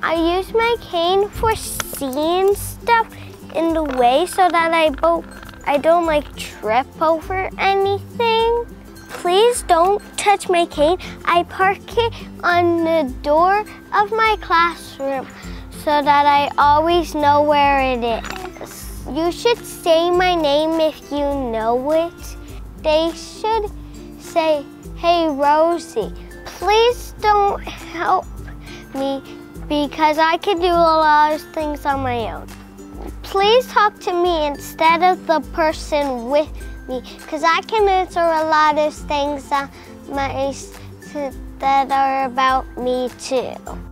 I use my cane for seeing stuff in the way so that I don't like trip over anything. Please don't touch my cane. I park it on the door of my classroom so that I always know where it is. You should say my name if you know it. They should say, "Hey, Rosie, please don't help me because I can do a lot of things on my own. Please talk to me instead of the person with me because I can answer a lot of things that are about me too."